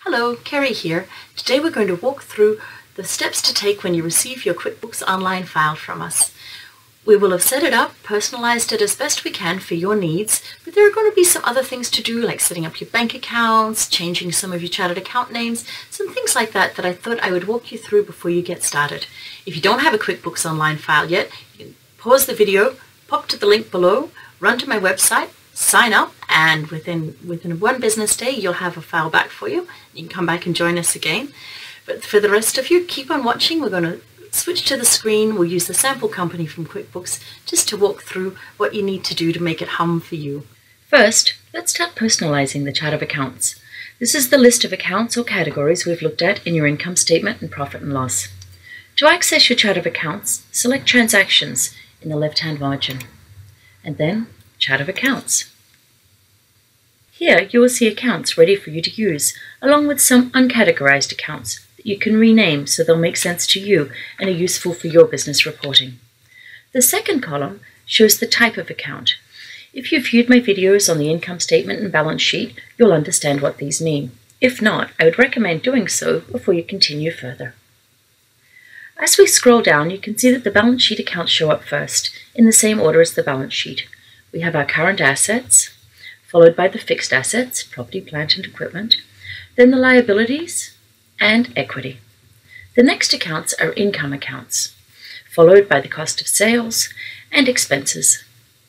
Hello, Kerry here. Today we're going to walk through the steps to take when you receive your QuickBooks Online file from us. We will have set it up, personalized it as best we can for your needs, but there are going to be some other things to do, like setting up your bank accounts, changing some of your chartered account names, some things like that I thought I would walk you through before you get started. If you don't have a QuickBooks Online file yet, you can pause the video, pop to the link below, run to my website, sign up, and within one business day you'll have a file back for you. You can come back and join us again. But for the rest of you, keep on watching. We're going to switch to the screen. We'll use the sample company from QuickBooks just to walk through what you need to do to make it hum for you. First, let's start personalizing the chart of accounts. This is the list of accounts or categories we've looked at in your income statement and profit and loss. To access your chart of accounts, select Transactions in the left-hand margin, and then Chart of Accounts. Here you will see accounts ready for you to use, along with some uncategorized accounts that you can rename so they'll make sense to you and are useful for your business reporting. The second column shows the type of account. If you've viewed my videos on the income statement and balance sheet, you'll understand what these mean. If not, I would recommend doing so before you continue further. As we scroll down, you can see that the balance sheet accounts show up first, in the same order as the balance sheet. We have our current assets, followed by the fixed assets, property, plant, and equipment, then the liabilities, and equity. The next accounts are income accounts, followed by the cost of sales and expenses.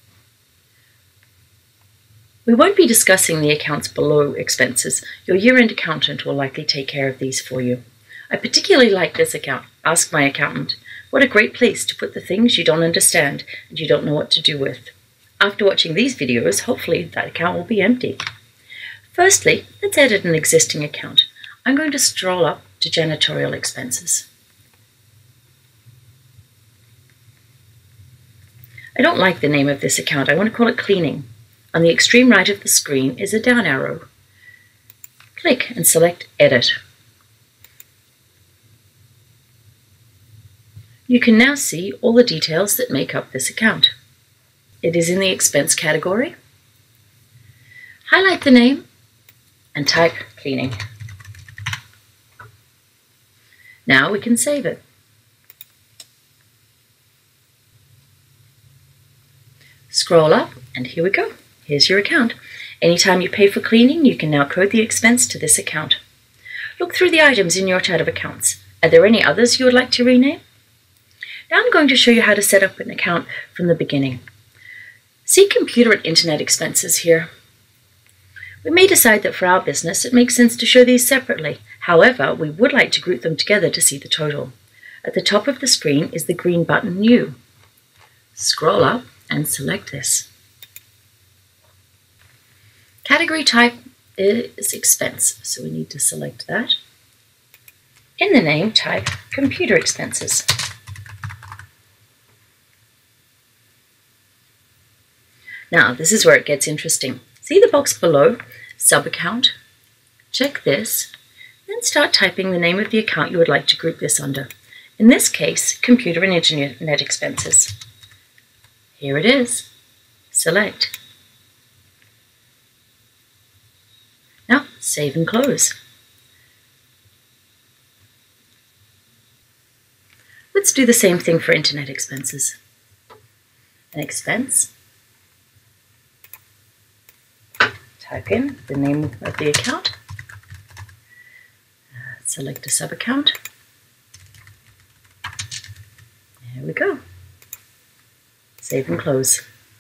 We won't be discussing the accounts below expenses. Your year-end accountant will likely take care of these for you. I particularly like this account, Ask My Accountant. What a great place to put the things you don't understand and you don't know what to do with. After watching these videos, hopefully that account will be empty. Firstly, let's edit an existing account. I'm going to scroll up to janitorial expenses. I don't like the name of this account. I want to call it cleaning. On the extreme right of the screen is a down arrow. Click and select Edit. You can now see all the details that make up this account. It is in the expense category. Highlight the name and type cleaning. Now we can save it. Scroll up and here we go. Here's your account. Anytime you pay for cleaning, you can now code the expense to this account. Look through the items in your chart of accounts. Are there any others you would like to rename? Now I'm going to show you how to set up an account from the beginning. See computer and internet expenses here. We may decide that for our business it makes sense to show these separately. However, we would like to group them together to see the total. At the top of the screen is the green button New. Scroll up and select this. Category type is expense, so we need to select that. In the name, type computer expenses. Now, this is where it gets interesting. See the box below, sub-account? Check this, then start typing the name of the account you would like to group this under. In this case, computer and internet expenses. Here it is. Select. Now, save and close. Let's do the same thing for internet expenses. An expense. Type in the name of the account, select a sub-account, there we go, save and close.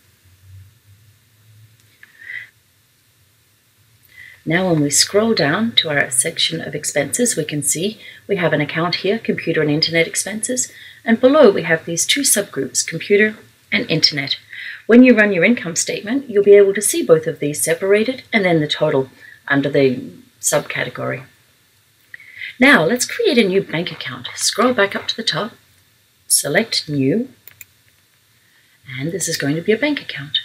Now when we scroll down to our section of expenses, we can see we have an account here, computer and internet expenses, and below we have these two subgroups, computer and internet. When you run your income statement, you'll be able to see both of these separated and then the total under the subcategory. Now let's create a new bank account. Scroll back up to the top, select New, and this is going to be a bank account.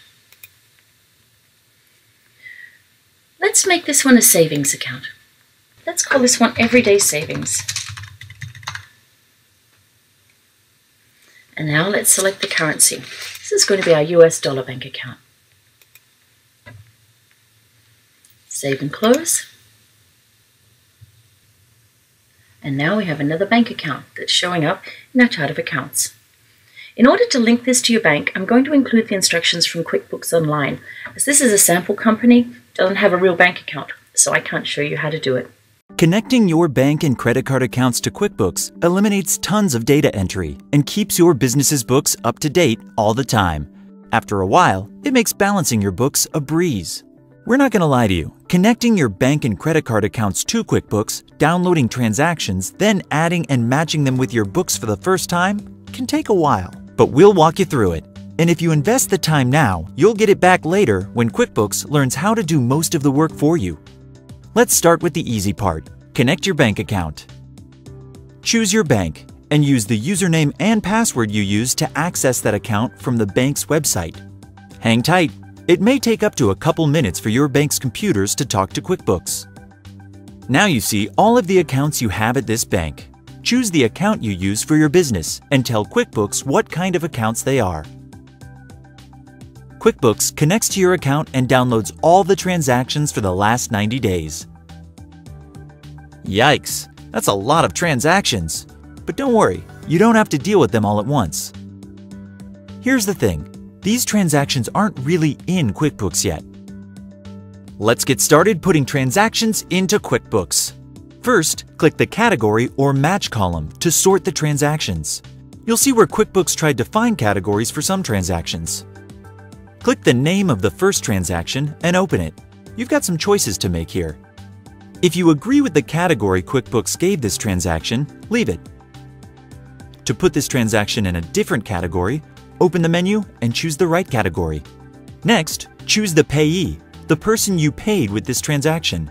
Let's make this one a savings account. Let's call this one Everyday Savings. And now let's select the currency. This is going to be our US dollar bank account. Save and close. And now we have another bank account that's showing up in our chart of accounts. In order to link this to your bank, I'm going to include the instructions from QuickBooks Online. As this is a sample company, it doesn't have a real bank account, so I can't show you how to do it. Connecting your bank and credit card accounts to QuickBooks eliminates tons of data entry and keeps your business's books up to date all the time. After a while, it makes balancing your books a breeze. We're not going to lie to you. Connecting your bank and credit card accounts to QuickBooks, downloading transactions, then adding and matching them with your books for the first time can take a while. But we'll walk you through it. And if you invest the time now, you'll get it back later when QuickBooks learns how to do most of the work for you. Let's start with the easy part. Connect your bank account. Choose your bank and use the username and password you use to access that account from the bank's website. Hang tight. It may take up to a couple minutes for your bank's computers to talk to QuickBooks. Now you see all of the accounts you have at this bank. Choose the account you use for your business and tell QuickBooks what kind of accounts they are. QuickBooks connects to your account and downloads all the transactions for the last 90 days. Yikes, that's a lot of transactions. But don't worry, you don't have to deal with them all at once. Here's the thing. These transactions aren't really in QuickBooks yet. Let's get started putting transactions into QuickBooks. First, click the Category or Match column to sort the transactions. You'll see where QuickBooks tried to find categories for some transactions. Click the name of the first transaction and open it. You've got some choices to make here. If you agree with the category QuickBooks gave this transaction, leave it. To put this transaction in a different category, open the menu and choose the right category. Next, choose the payee, the person you paid with this transaction.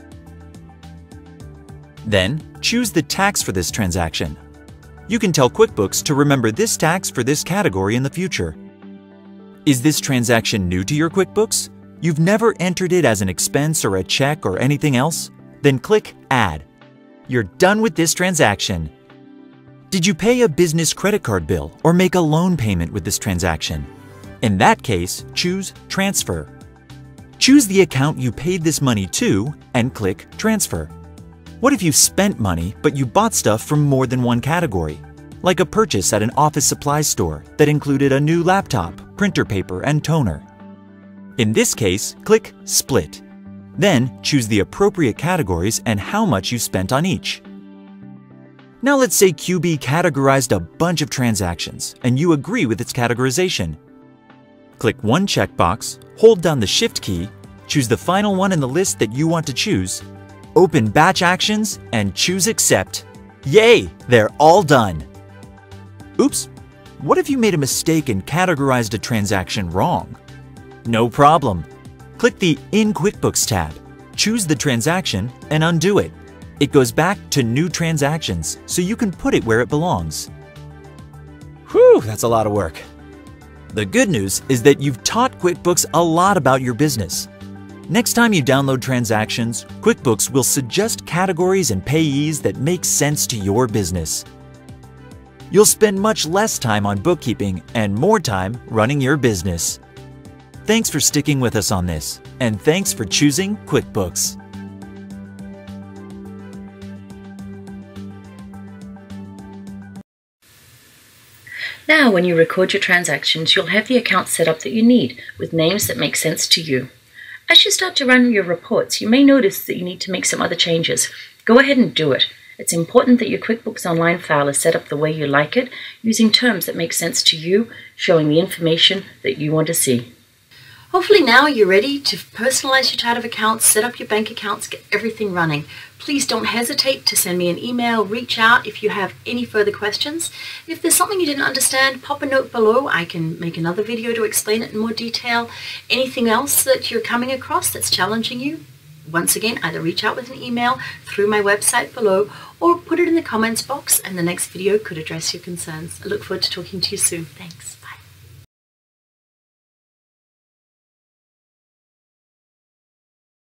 Then, choose the tax for this transaction. You can tell QuickBooks to remember this tax for this category in the future. Is this transaction new to your QuickBooks? You've never entered it as an expense or a check or anything else? Then click Add. You're done with this transaction. Did you pay a business credit card bill or make a loan payment with this transaction? In that case, choose Transfer. Choose the account you paid this money to and click Transfer. What if you spent money but you bought stuff from more than one category? Like a purchase at an office supplies store that included a new laptop, printer paper, and toner. In this case, click Split. Then choose the appropriate categories and how much you spent on each. Now let's say QB categorized a bunch of transactions and you agree with its categorization. Click one checkbox, hold down the Shift key, choose the final one in the list that you want to choose, open Batch Actions, and choose Accept. Yay! They're all done! Oops! What if you made a mistake and categorized a transaction wrong? No problem. Click the In QuickBooks tab, choose the transaction, and undo it. It goes back to New Transactions, so you can put it where it belongs. Whew, that's a lot of work. The good news is that you've taught QuickBooks a lot about your business. Next time you download transactions, QuickBooks will suggest categories and payees that make sense to your business. You'll spend much less time on bookkeeping and more time running your business. Thanks for sticking with us on this, and thanks for choosing QuickBooks. Now, when you record your transactions, you'll have the account set up that you need, with names that make sense to you. As you start to run your reports, you may notice that you need to make some other changes. Go ahead and do it. It's important that your QuickBooks Online file is set up the way you like it, using terms that make sense to you, showing the information that you want to see. Hopefully now you're ready to personalize your chart of accounts, set up your bank accounts, get everything running. Please don't hesitate to send me an email, reach out if you have any further questions. If there's something you didn't understand, pop a note below. I can make another video to explain it in more detail. Anything else that you're coming across that's challenging you, once again, either reach out with an email through my website below or put it in the comments box and the next video could address your concerns. I look forward to talking to you soon. Thanks. Bye.